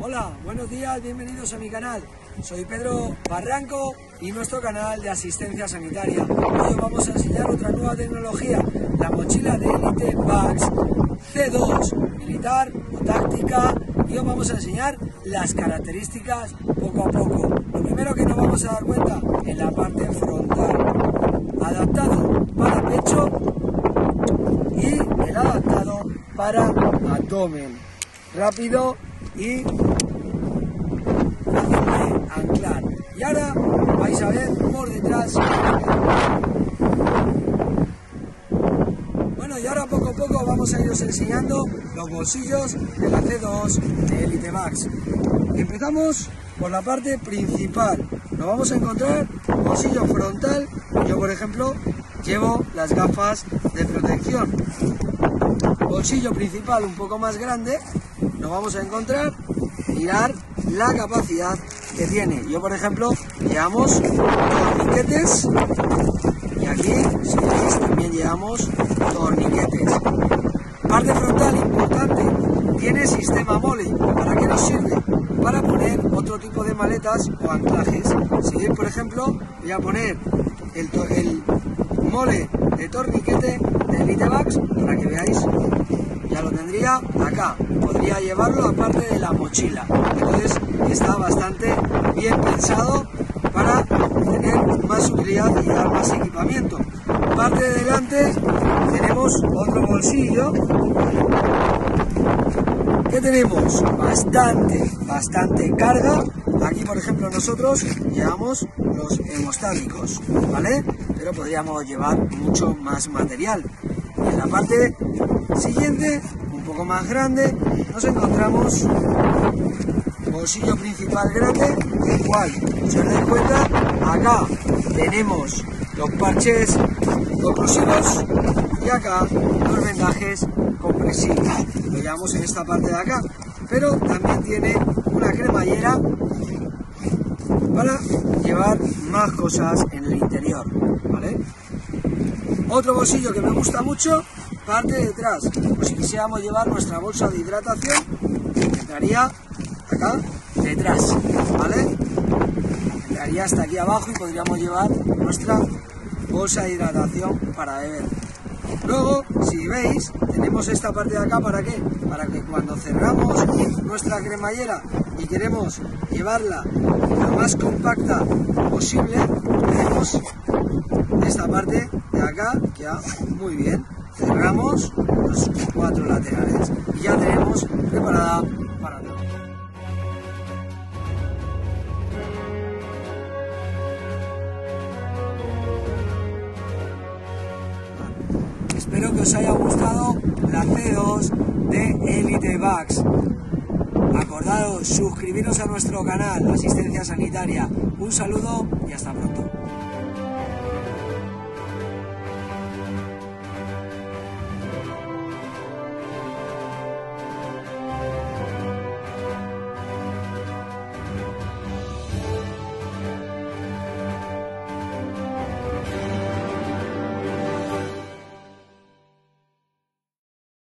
Hola, buenos días, bienvenidos a mi canal. Soy Pedro Barranco y nuestro canal de asistencia sanitaria. Hoy os vamos a enseñar otra nueva tecnología, la mochila de Elite Bags C2, militar o táctica, y os vamos a enseñar las características poco a poco. Lo primero que nos vamos a dar cuenta en la parte frontal, adaptado para pecho y el adaptado para abdomen, rápido y fácil de anclar. Y ahora vais a ver por detrás. Bueno, y ahora poco a poco vamos a iros enseñando los bolsillos de la C2 de Elite Bags. Empezamos por la parte principal. Nos vamos a encontrar bolsillo frontal. Yo, por ejemplo, llevo las gafas de protección. Bolsillo principal un poco más grande. Nos vamos a encontrar, mirar la capacidad que tiene. Yo, por ejemplo, llevamos torniquetes y aquí, si veis, también llevamos torniquetes. Parte frontal importante, tiene sistema mole. ¿Para qué nos sirve? Para poner otro tipo de maletas o anclajes. Si veis, por ejemplo, voy a poner el mole de torniquete de Elite Bags para que veáis. Ya lo tendría acá, podría llevarlo aparte de la mochila, entonces está bastante bien pensado para tener más utilidad y dar más equipamiento. Parte de delante tenemos otro bolsillo que tenemos bastante carga. Aquí, por ejemplo, nosotros llevamos los hemostáticos, ¿vale? Pero podríamos llevar mucho más material. En la parte siguiente, un poco más grande, nos encontramos bolsillo principal grande, el cual, si os dais cuenta, acá tenemos los parches oclusivos y acá los vendajes compresivos. Lo llevamos en esta parte de acá, pero también tiene una cremallera para llevar más cosas en el interior, ¿vale? Otro bolsillo que me gusta mucho, parte de detrás. Pues si quisiéramos llevar nuestra bolsa de hidratación, entraría acá detrás, ¿vale? Entraría hasta aquí abajo y podríamos llevar nuestra bolsa de hidratación para beber. Luego, si veis, tenemos esta parte de acá, ¿para qué? Para que cuando cerramos nuestra cremallera y queremos llevarla lo más compacta posible, tenemos esta parte de acá, que va muy bien. Cerramos los 4 laterales y ya tenemos preparada para todo. Espero que os haya gustado la C2 de Elite Bags. Acordaros suscribiros a nuestro canal Asistencia Sanitaria. Un saludo y hasta pronto.